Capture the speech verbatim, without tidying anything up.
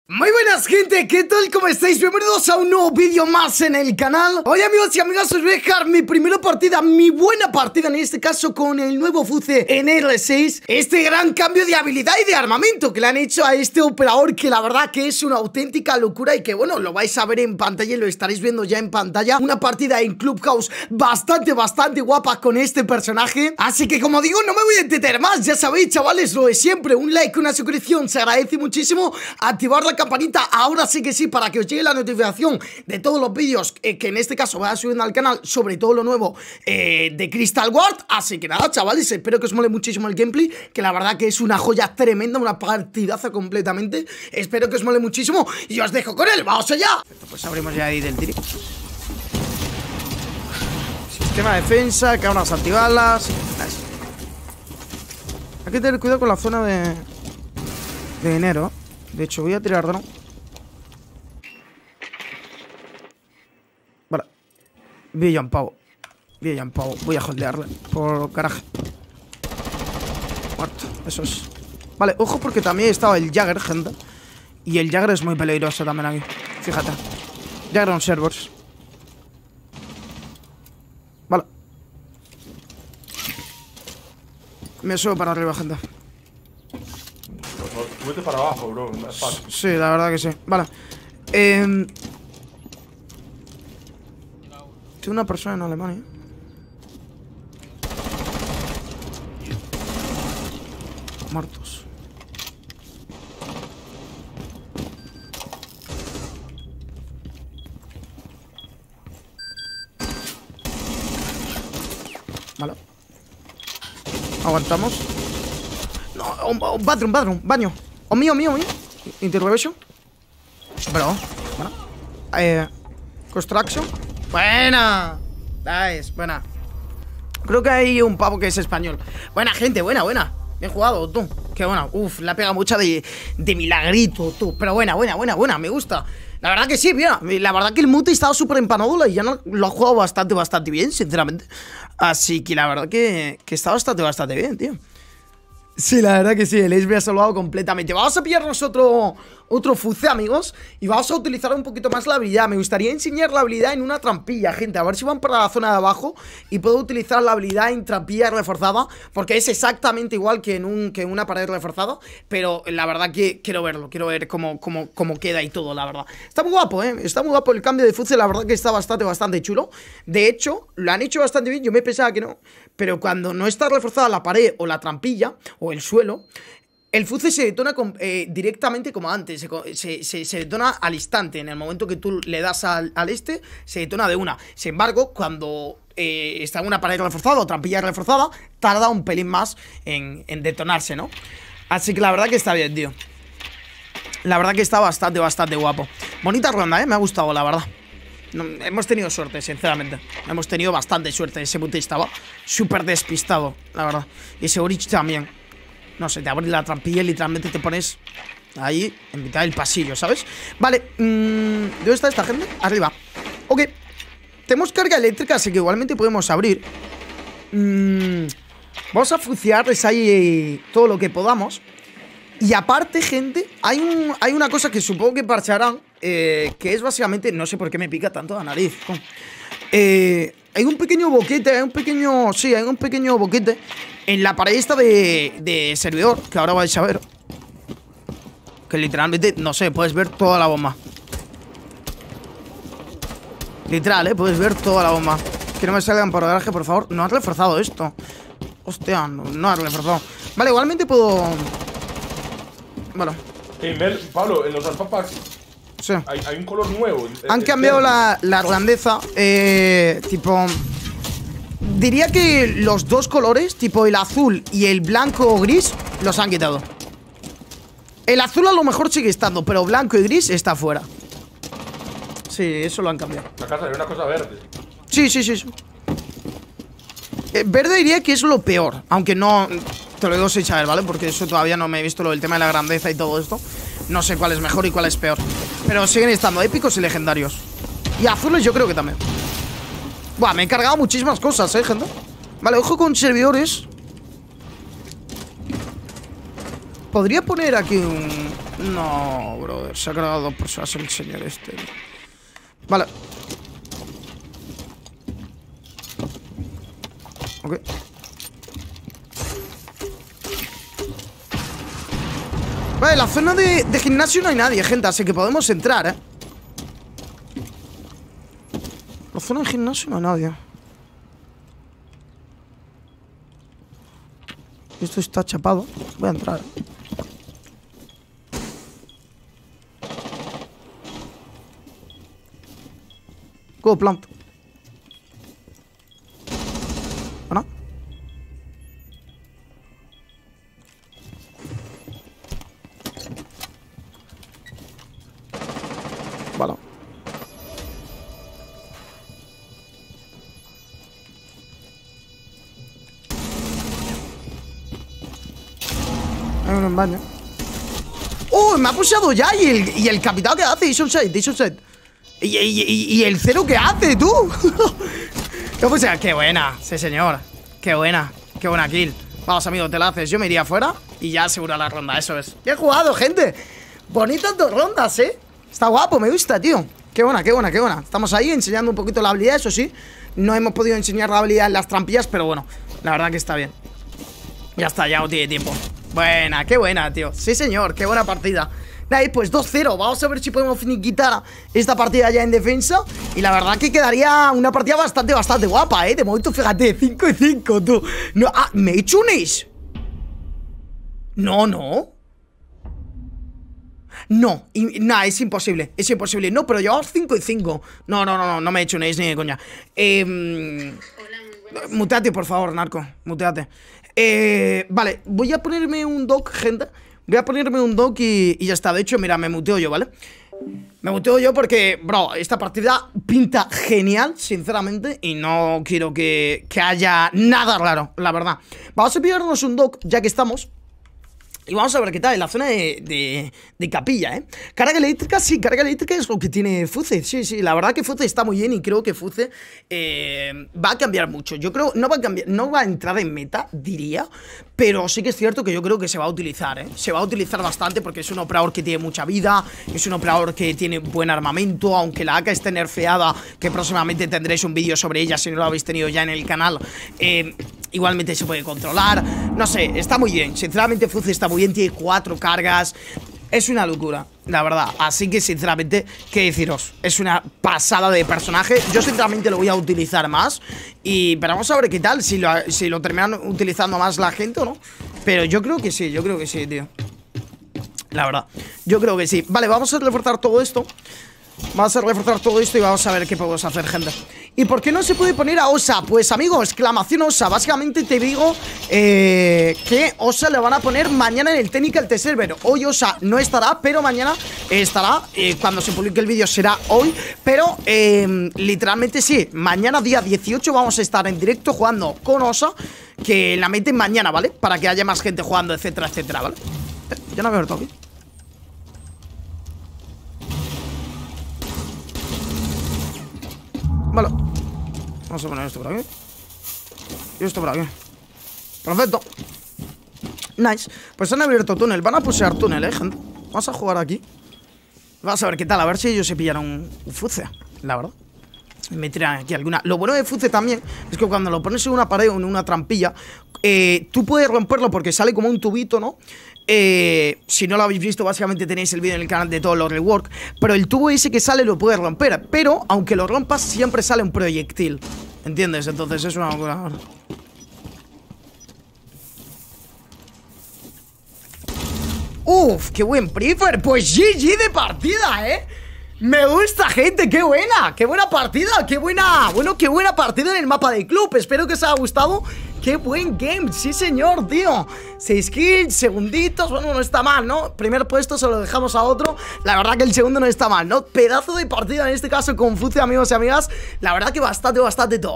Muy buenas, gente, ¿qué tal? ¿Cómo estáis? Bienvenidos a un nuevo vídeo más en el canal. Hoy, amigos y amigas, os voy a dejar mi primera partida, mi buena partida en este caso, con el nuevo F U C en R seis. Este gran cambio de habilidad y de armamento que le han hecho a este operador, que la verdad que es una auténtica locura y que, bueno, lo vais a ver en pantalla y lo estaréis viendo ya en pantalla. Una partida en Clubhouse bastante, bastante guapa con este personaje. Así que, como digo, no me voy a entretener más. Ya sabéis, chavales, lo de siempre. Un like, una suscripción, se agradece muchísimo. Activar la campanita, ahora sí que sí, para que os llegue la notificación de todos los vídeos eh, que en este caso voy a subir al canal, sobre todo lo nuevo eh, de Crystal Ward. Así que nada, chavales, espero que os mole muchísimo el gameplay, que la verdad que es una joya tremenda, una partidaza completamente. Espero que os mole muchísimo y os dejo con él. ¡Vamos allá! Pues abrimos ya ahí del tiri. Sistema de defensa, que unas antibalas. Hay que tener cuidado con la zona de de enero. De hecho, voy a tirar dron. Vale. Voy a pavo. Voy a pavo. Voy a holdearle por garaje. Muerto. Eso es. Vale, ojo porque también estaba el Jagger, gente. Y el Jagger es muy peligroso también aquí. Fíjate. Jagger on servers. Vale. Me subo para arriba, gente. Vete para abajo, bro. Es fácil. Sí, la verdad que sí. Vale. Eh, Tengo una persona en Alemania. Muertos. Vale. Aguantamos. No, un, un bathroom, bathroom, baño. O mío, mío, mío. Interrogation. Bro. Bueno. Eh, construction. Buena. Nice, buena. Creo que hay un pavo que es español. Buena, gente, buena, buena. Bien jugado, tú. Qué buena. Uf, la pega mucha de, de milagrito, tú. Pero buena, buena, buena, buena. Me gusta. La verdad que sí, mira. La verdad que el Muti estaba súper empanadula y ya no, lo ha jugado bastante, bastante bien, sinceramente. Así que la verdad que, que está bastante, bastante bien, tío. Sí, la verdad que sí, el Ace me ha salvado completamente. Vamos a pillarnos otro, otro F U C, amigos, y vamos a utilizar un poquito más la habilidad. Me gustaría enseñar la habilidad en una trampilla, gente. A ver si van para la zona de abajo y puedo utilizar la habilidad en trampilla reforzada, porque es exactamente igual que en, un, que en una pared reforzada. Pero la verdad que quiero verlo, quiero ver cómo, cómo, cómo queda y todo, la verdad. Está muy guapo, ¿eh? Está muy guapo el cambio de F U C, la verdad que está bastante, bastante chulo. De hecho, lo han hecho bastante bien, yo me pensaba que no, pero cuando no está reforzada la pared o la trampilla o el suelo, el F U C se detona con, eh, directamente como antes, se, se, se, se detona al instante. En el momento que tú le das al, al este, se detona de una. Sin embargo, cuando eh, está en una pared reforzada o trampilla reforzada, tarda un pelín más en, en detonarse, ¿no? Así que la verdad que está bien, tío. La verdad que está bastante, bastante guapo. Bonita ronda, ¿eh? Me ha gustado, la verdad. No, hemos tenido suerte, sinceramente. Hemos tenido bastante suerte. Ese Muti estaba súper despistado, la verdad. Y ese Orich también. No sé, te abres la trampilla y literalmente te pones ahí en mitad del pasillo, ¿sabes? Vale, mmm, ¿dónde está esta gente? Arriba. Ok. Tenemos carga eléctrica, así que igualmente podemos abrir. mmm, Vamos a fuciarles ahí todo lo que podamos. Y aparte, gente, hay, un, hay una cosa que supongo que parcharán, eh, que es básicamente, no sé por qué me pica tanto la nariz. Eh, hay un pequeño boquete, hay un pequeño, sí, hay un pequeño boquete en la pared esta de, de servidor, que ahora vais a ver. Que literalmente, no sé, puedes ver toda la bomba. Literal, eh, puedes ver toda la bomba. Que no me salgan por garaje, por favor. No has reforzado esto. Hostia, no, no has reforzado. Vale, igualmente puedo... Bueno. Hey, Mel, Pablo, en los alpha packs sí. hay, hay un color nuevo. Han cambiado la, la grandeza. Eh, tipo... Diría que los dos colores, tipo el azul y el blanco o gris, los han quitado. El azul a lo mejor sigue estando, pero blanco y gris está fuera. Sí, eso lo han cambiado. La casa hay una cosa verde. Sí, sí, sí, sí. Eh, verde diría que es lo peor, aunque no... Te lo digo sin saber, ¿vale? Porque eso todavía no me he visto lo del tema de la grandeza y todo esto. No sé cuál es mejor y cuál es peor. Pero siguen estando épicos y legendarios. Y azules yo creo que también. Buah, me he cargado muchísimas cosas, eh, gente. Vale, ojo con servidores. Podría poner aquí un... No, brother, se ha cargado dos personas el señor este. Vale. Ok. Vale, en la zona de, de gimnasio no hay nadie, gente, así que podemos entrar, eh. En la zona de gimnasio no hay nadie. Esto está chapado. Voy a entrar. Go plant. ¿Bueno? Vale. Hay uno en baño. ¡Oh! Me ha pushado ya. ¿Y el, y el capitán qué hace? Ison set, Ison set. ¿Y, y, y, y el cero qué hace, tú? ¿Qué pues, qué buena, sí señor. Qué buena, qué buena kill. Vamos, amigo, te la haces. Yo me iría afuera y ya asegura la ronda, eso es. ¡Qué jugado, gente! Bonitas dos rondas, ¿eh? Está guapo, me gusta, tío. Qué buena, qué buena, qué buena. Estamos ahí enseñando un poquito la habilidad, eso sí. No hemos podido enseñar la habilidad en las trampillas, pero bueno, la verdad que está bien. Ya está, ya no tiene tiempo. Buena, qué buena, tío. Sí, señor, qué buena partida. Ahí, pues dos cero. Vamos a ver si podemos finiquitar esta partida ya en defensa. Y la verdad que quedaría una partida bastante, bastante guapa, ¿eh? De momento, fíjate, cinco y cinco, tú. No, ah, ¿me he hecho un ace? No, no. No, nada, es imposible. Es imposible. No, pero llevamos cinco y cinco. No, no, no, no, no me he hecho un ace ni de coña. Eh... Hola, muteate, por favor, narco. Muteate. Eh, vale, voy a ponerme un dock, gente. Voy a ponerme un dock y, y ya está. De hecho, mira, me muteo yo, ¿vale? Me muteo yo porque, bro, esta partida pinta genial, sinceramente. Y no quiero que, que haya nada raro, la verdad. Vamos a pillarnos un dock, ya que estamos. Y vamos a ver qué tal en la zona de, de, de capilla, ¿eh? Carga eléctrica, sí, carga eléctrica es lo que tiene Fuze. Sí, sí, la verdad que Fuze está muy bien y creo que Fuze eh, va a cambiar mucho. Yo creo, no va a cambiar, no va a entrar en meta, diría. Pero sí que es cierto que yo creo que se va a utilizar, ¿eh? Se va a utilizar bastante porque es un operador que tiene mucha vida. Es un operador que tiene buen armamento. Aunque la A K esté nerfeada, que próximamente tendréis un vídeo sobre ella si no lo habéis tenido ya en el canal. Eh... Igualmente se puede controlar. No sé, está muy bien. Sinceramente Fuze está muy bien, tiene cuatro cargas. Es una locura, la verdad. Así que sinceramente, ¿qué deciros? Es una pasada de personaje. Yo sinceramente lo voy a utilizar más. Y pero vamos a ver qué tal, si lo, si lo terminan utilizando más la gente o no. Pero yo creo que sí, yo creo que sí, tío. La verdad, yo creo que sí. Vale, vamos a reforzar todo esto. Vamos a reforzar todo esto y vamos a ver qué podemos hacer, gente. ¿Y por qué no se puede poner a Osa? Pues, amigo, exclamación Osa. Básicamente te digo eh, que Osa le van a poner mañana en el Technical Test Server. Hoy Osa no estará, pero mañana estará. eh, Cuando se publique el vídeo será hoy. Pero, eh, literalmente sí. Mañana, día dieciocho, vamos a estar en directo jugando con Osa. Que la meten mañana, ¿vale? Para que haya más gente jugando, etcétera, etcétera, ¿vale? Eh, ya no veo el toque. Vale, vamos a poner esto por aquí y esto por aquí. Perfecto. Nice. Pues han abierto túnel, van a pusear túnel, eh, gente. Vamos a jugar aquí. Vamos a ver qué tal, a ver si ellos se pillaron un, un Fuze, la verdad. Me tiran aquí alguna. Lo bueno de Fuze también es que cuando lo pones en una pared o en una trampilla, eh, tú puedes romperlo porque sale como un tubito, ¿no? Eh, si no lo habéis visto, básicamente tenéis el vídeo en el canal de todos los rework. Pero el tubo ese que sale lo puedes romper. Pero, aunque lo rompas, siempre sale un proyectil. ¿Entiendes? Entonces es una locura. Uf, qué buen prefer. Pues G G de partida, ¿eh? Me gusta, gente, qué buena. Qué buena partida, qué buena. Bueno, qué buena partida en el mapa del club. Espero que os haya gustado. Qué buen game, sí señor, tío. Seis kills, segunditos, bueno, no está mal, ¿no? Primer puesto se lo dejamos a otro. La verdad que el segundo no está mal, ¿no? Pedazo de partida en este caso con Fuze, amigos y amigas. La verdad que bastante, bastante top.